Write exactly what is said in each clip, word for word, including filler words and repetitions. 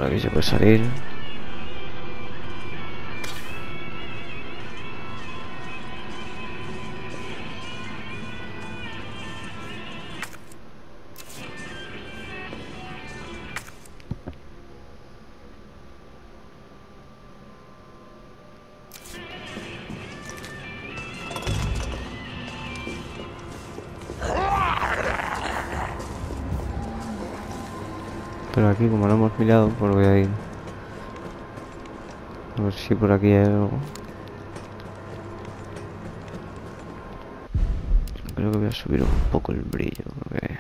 Por aquí se puede salir. Pero aquí, como no hemos mirado, pues voy a ir a ver si por aquí hay algo. Creo que voy a subir un poco el brillo, porque...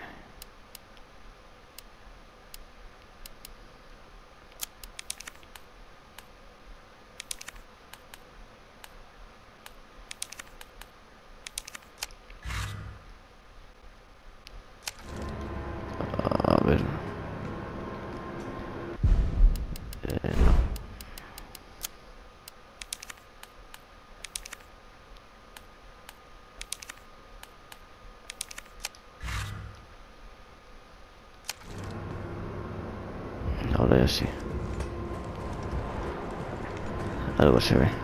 A ver... Eh, no. Ahora ya sí. Algo se ve.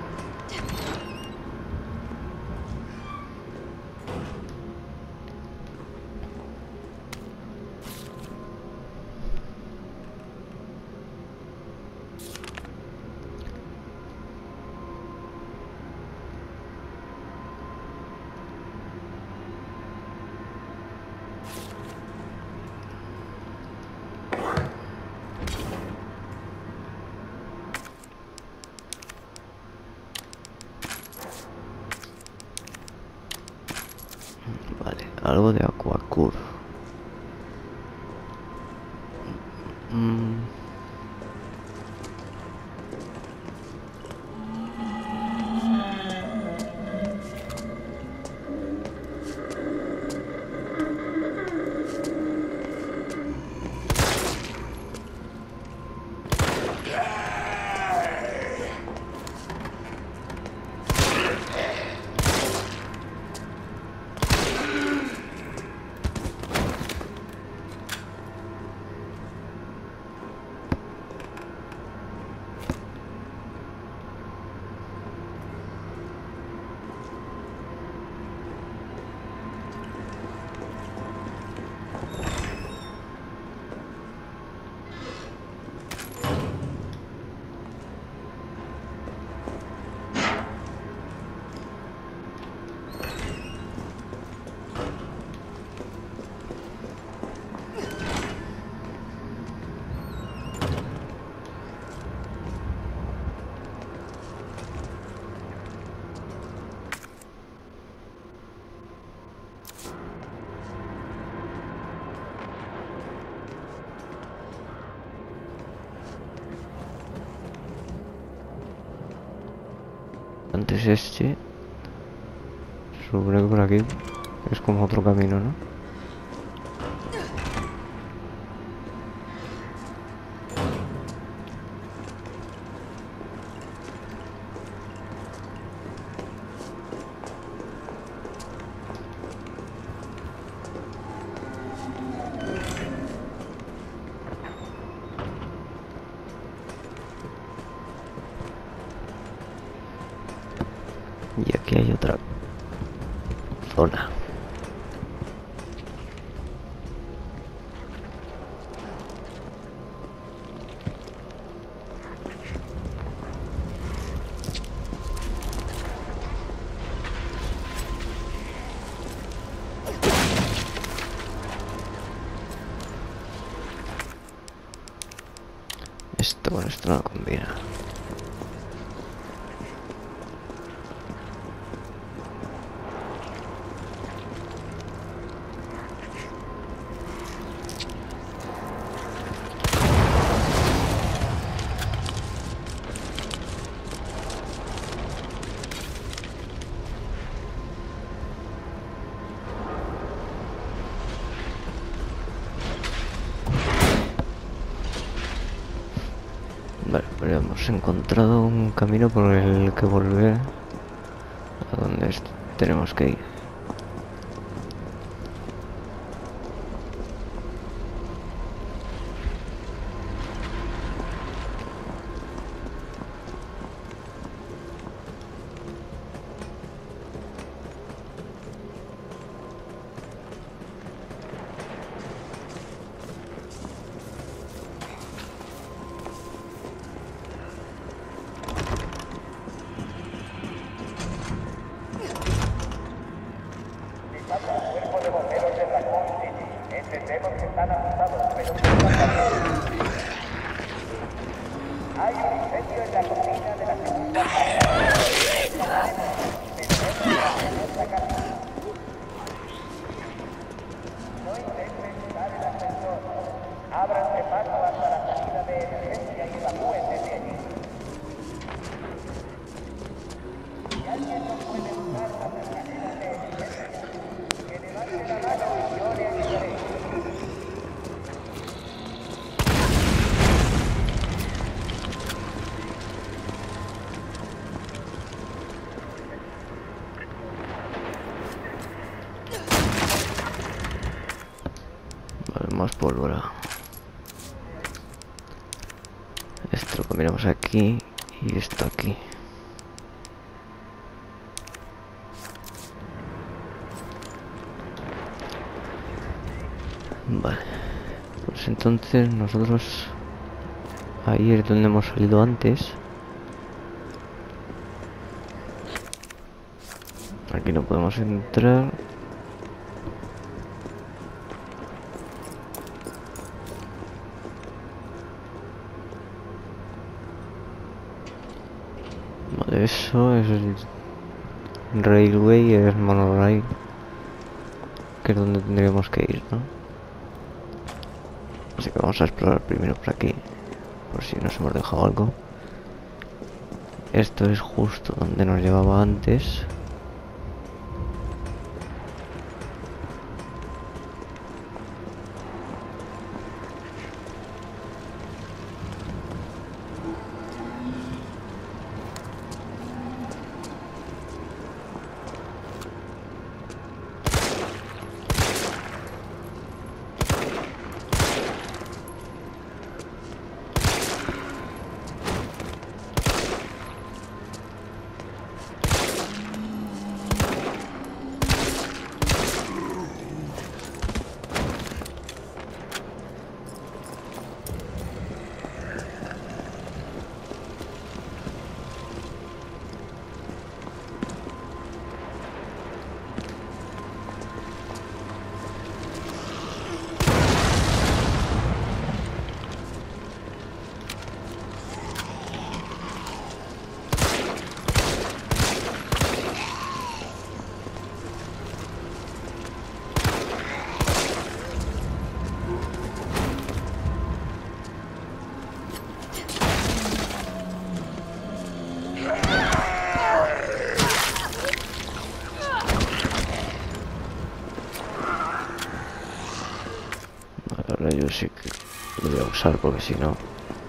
Vale, algo de Aquacur. Mm. Antes este, supone que por aquí es como otro camino, ¿no? Y aquí hay otra zona. Esto con esto no combina. Vale, pero hemos encontrado un camino por el que volver a donde tenemos que ir. pólvora. Esto lo combinamos aquí y esto aquí. Vale, pues entonces nosotros ahí es donde hemos salido antes. Aquí no podemos entrar. Vale, eso es el railway, es monorail, que es donde tendríamos que ir, ¿no? Así que vamos a explorar primero por aquí, por si nos hemos dejado algo. Esto es justo donde nos llevaba antes. Ahora yo sí que lo voy a usar porque si no...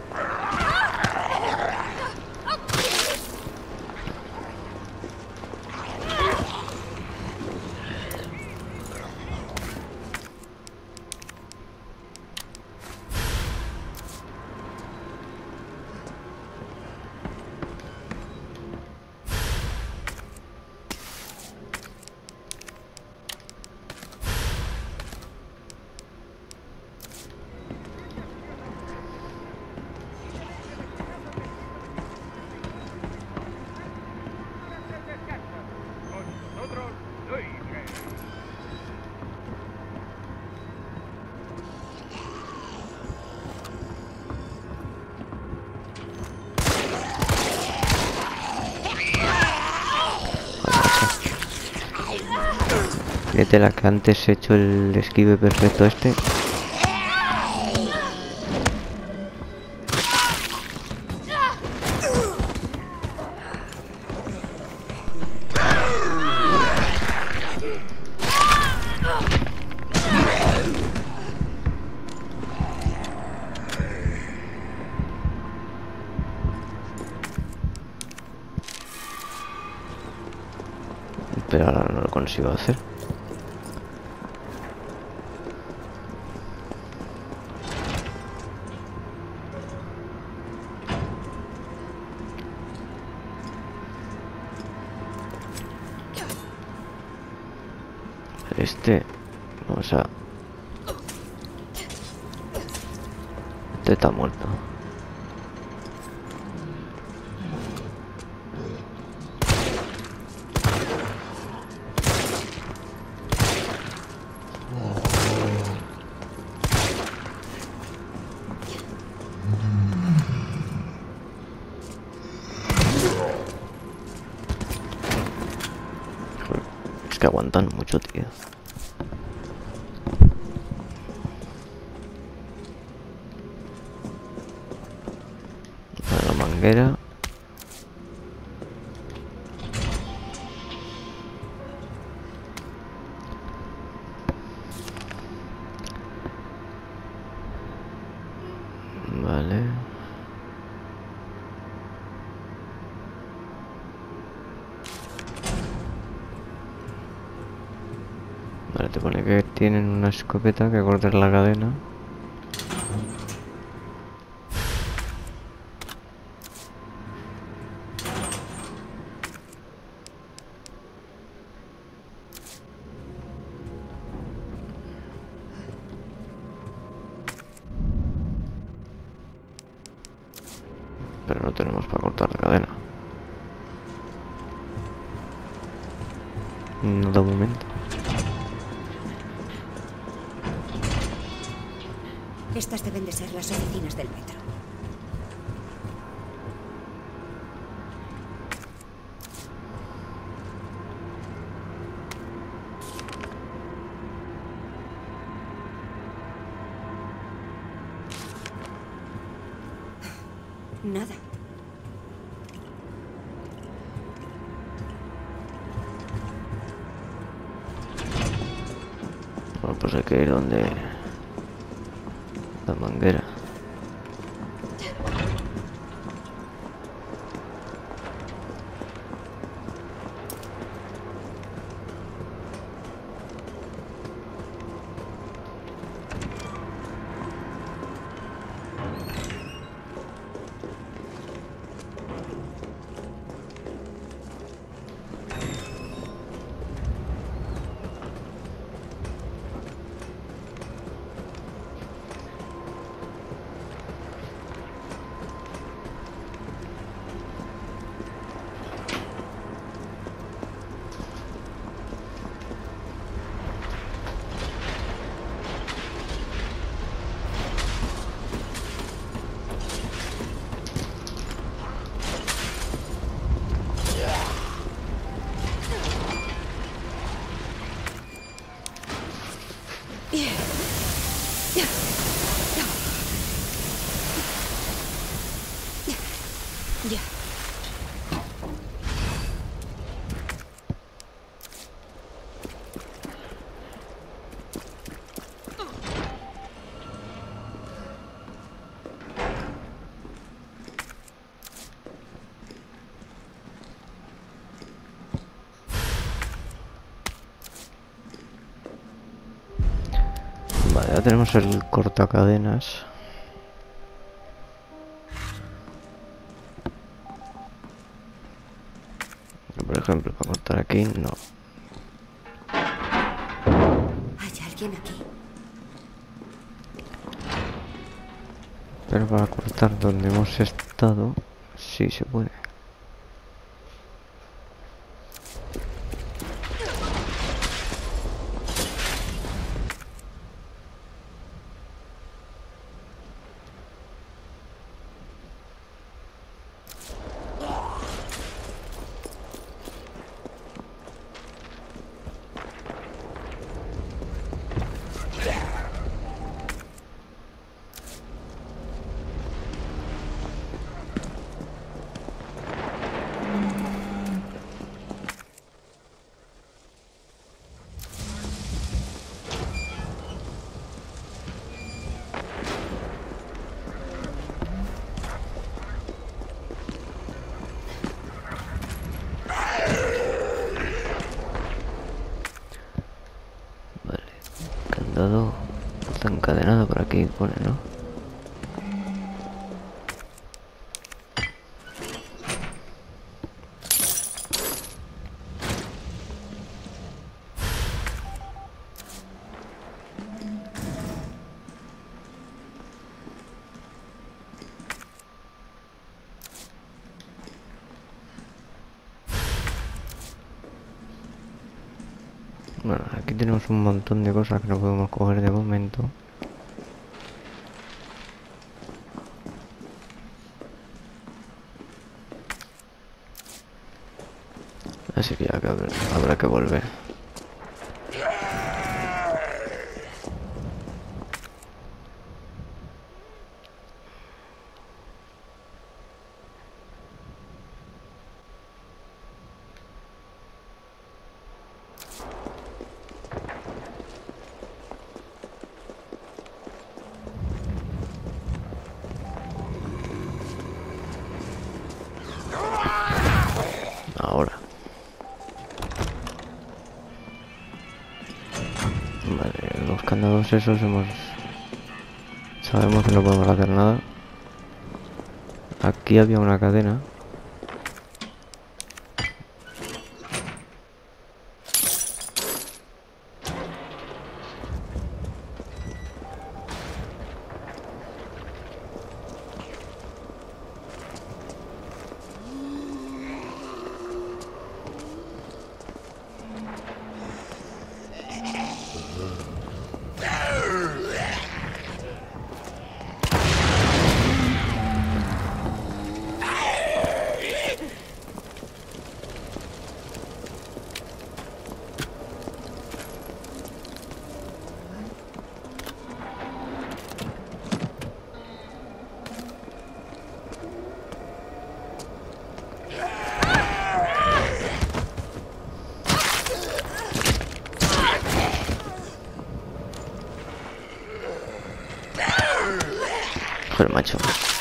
Fíjate la que antes he hecho el esquive perfecto este. Pero ahora no lo consigo hacer. Este, vamos a... Este está muerto. Es que aguantan mucho, tío. La manguera. Vale. Vale, te pone que tienen una escopeta que cortar la cadena. cadena. No da un momento. Estas deben de ser las oficinas del metro. Nada. Bueno, pues hay que ir donde la manguera. Ya. Vale, ya tenemos el cortacadenas. Por ejemplo, para cortar aquí, no. Hay alguien aquí. Pero para cortar donde hemos estado, sí se puede. Candado está encadenado por aquí, pone, ¿no? Bueno, aquí tenemos un montón de cosas que no podemos coger de momento. Así que ya que habrá, habrá que volver. Ahora. Vale, los candados esos hemos... Sabemos que no podemos hacer nada. Aquí había una cadena. Pero macho.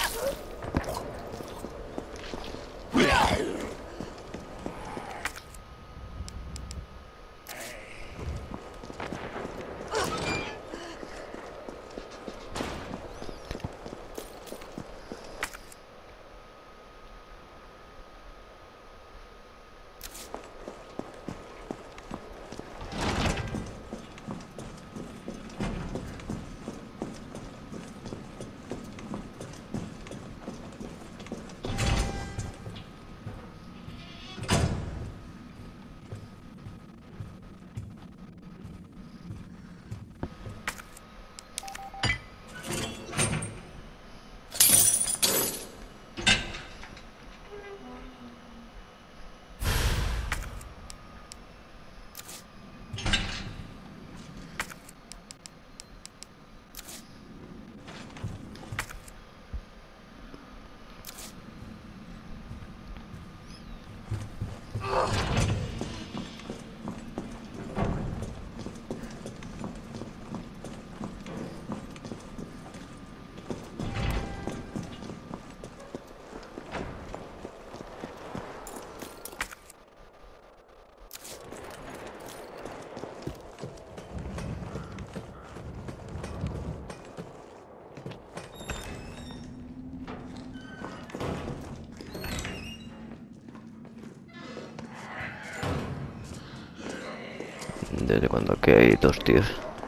Desde cuando aquí hay dos tíos.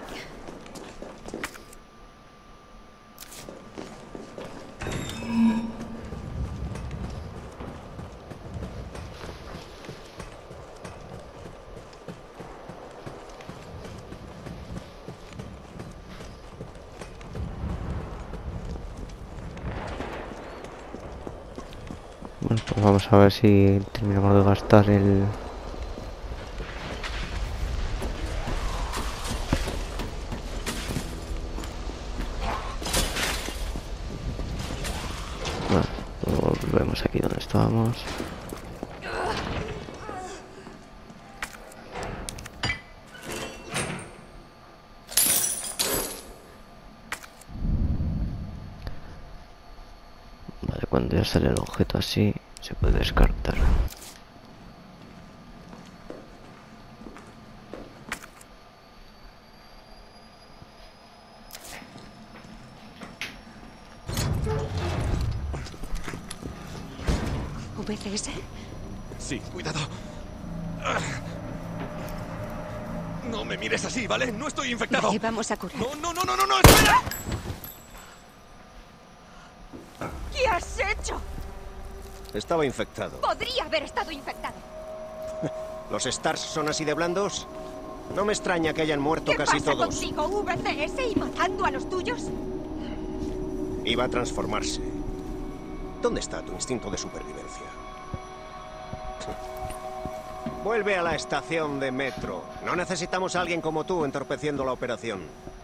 Bueno, pues vamos a ver si terminamos de gastar el... Bueno, volvemos aquí donde estábamos. Vale, cuando ya sale el objeto así, se puede descartar. ¿V C S? Sí, cuidado. No me mires así, ¿vale? No estoy infectado. Vale, vamos a curar. No, no, no, no, no, no, espera. ¿Qué has hecho? Estaba infectado. Podría haber estado infectado. ¿Los Stars son así de blandos? No me extraña que hayan muerto ¿Qué casi pasa todos. contigo, V C S, y matando a los tuyos? Iba a transformarse. ¿Dónde está tu instinto de supervivencia? Vuelve a la estación de metro. No necesitamos a alguien como tú entorpeciendo la operación.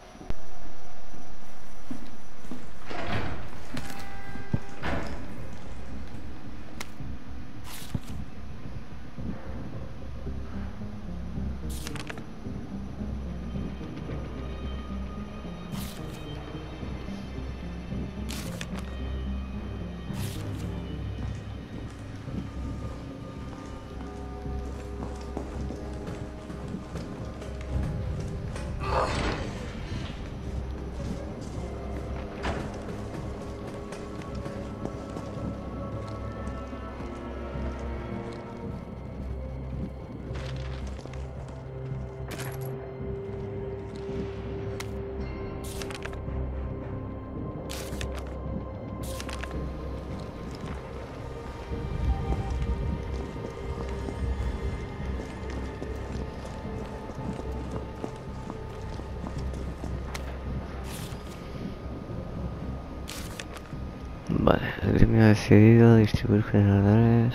Vale, el gremio ha decidido distribuir generadores.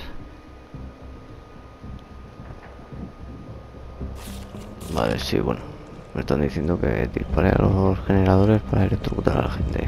Vale, sí, bueno. Me están diciendo que dispare a los generadores para electrocutar a la gente.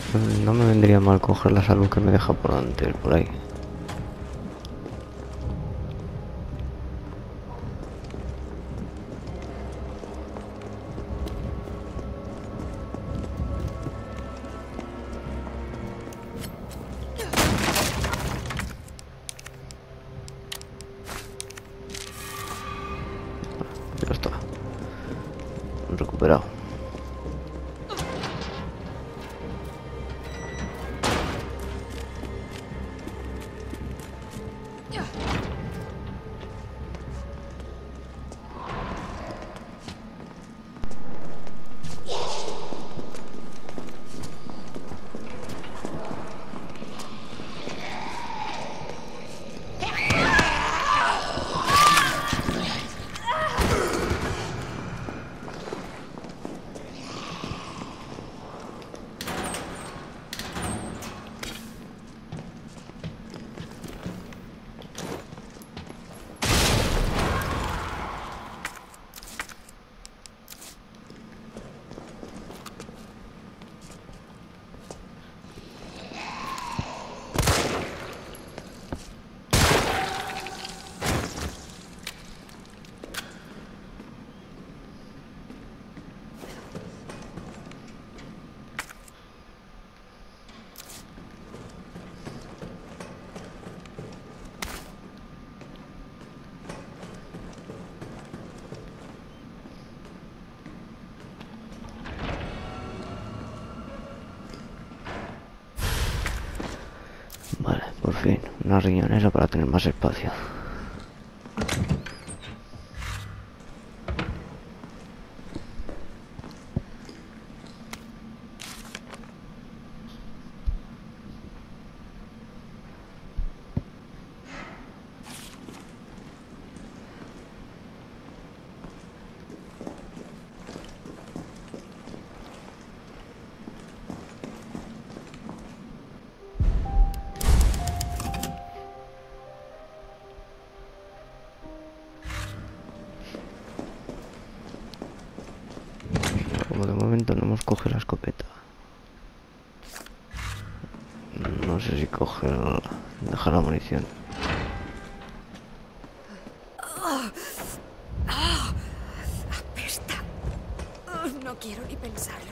No me vendría mal coger la salud que me deja por antes, por ahí. Ya está. Recuperado. Vale, por fin, una riñonera para tener más espacio. Como de momento no hemos cogido la escopeta. No sé si coger... dejar la munición. Apesta. Oh, no quiero ni pensarlo.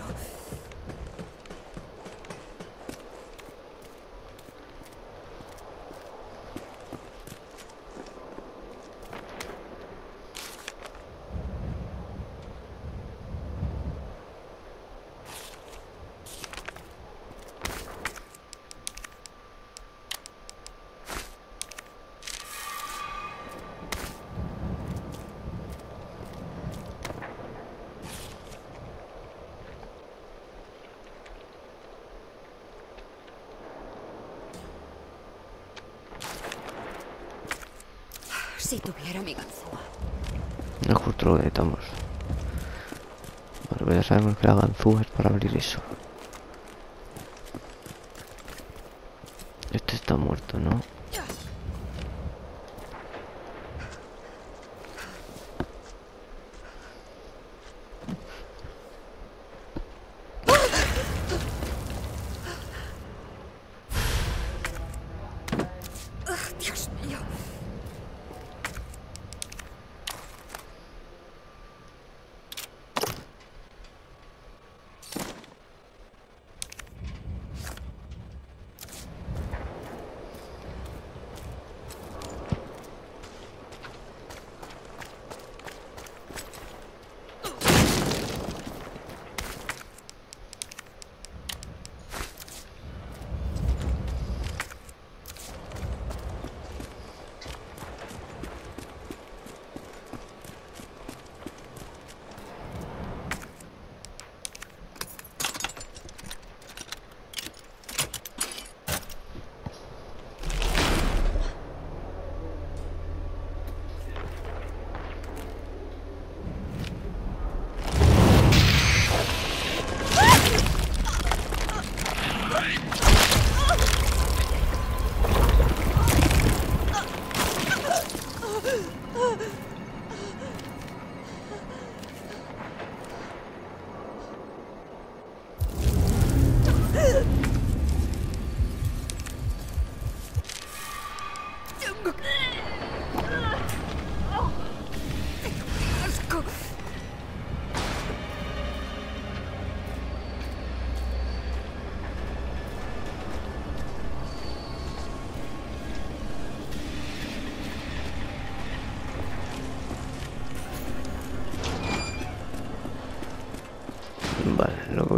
Si tuviera mi ganzúa. No, justo lo necesitamos. Bueno, pues ya sabemos que la ganzúa es para abrir eso. Este está muerto, ¿no? Dios mío.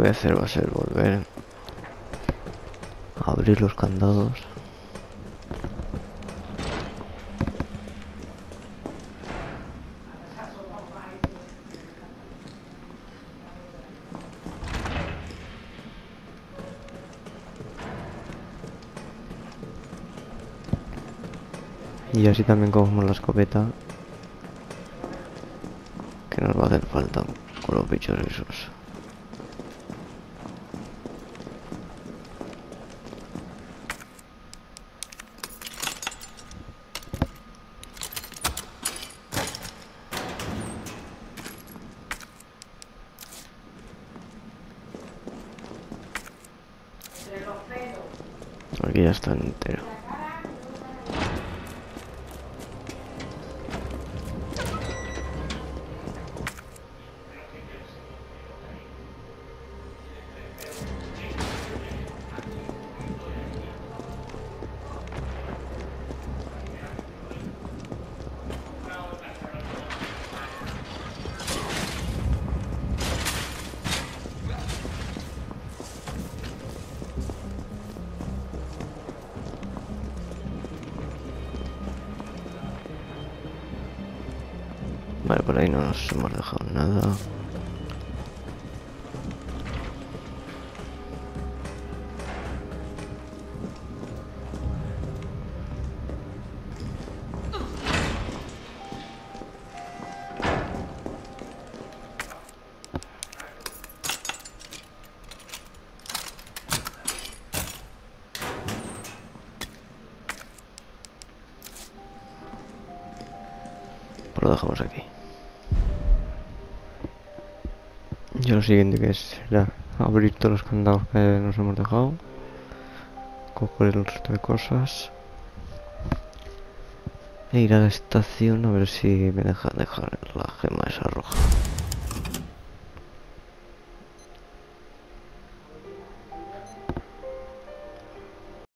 a hacer va a ser volver a abrir los candados. Y así también cogemos la escopeta, que nos va a hacer falta con los bichos esos. Aquí ya está entero. Vale, por ahí no nos hemos dejado nada. Pues lo dejamos aquí. Y lo siguiente que es será abrir todos los candados que nos hemos dejado, coger el resto de cosas e ir a la estación a ver si me deja dejar la gema esa roja.